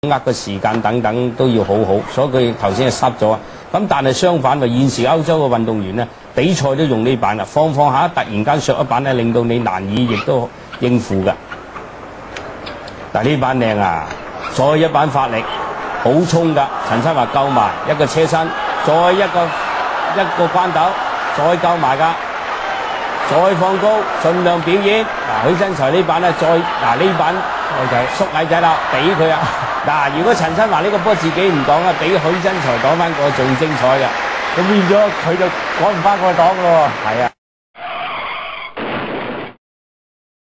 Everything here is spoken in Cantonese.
握嘅時間等等都要好好，所以佢頭先係濕咗。咁但係相反，現時歐洲嘅運動員咧，比賽都用呢板啦，放下突然間削一板咧，令到你難以亦都應付㗎。但係呢板靚啊！再一板發力，好衝㗎！陳生話夠埋一個車身，再一個關斗，再夠埋㗎，再放高，盡量表演。許真才呢板咧，呢板縮矮仔啦，俾佢啊！如果陳生話呢個波自己唔擋啊，俾許真才擋翻個仲精彩嘅，咁變咗佢就趕唔翻個擋咯喎。係啊。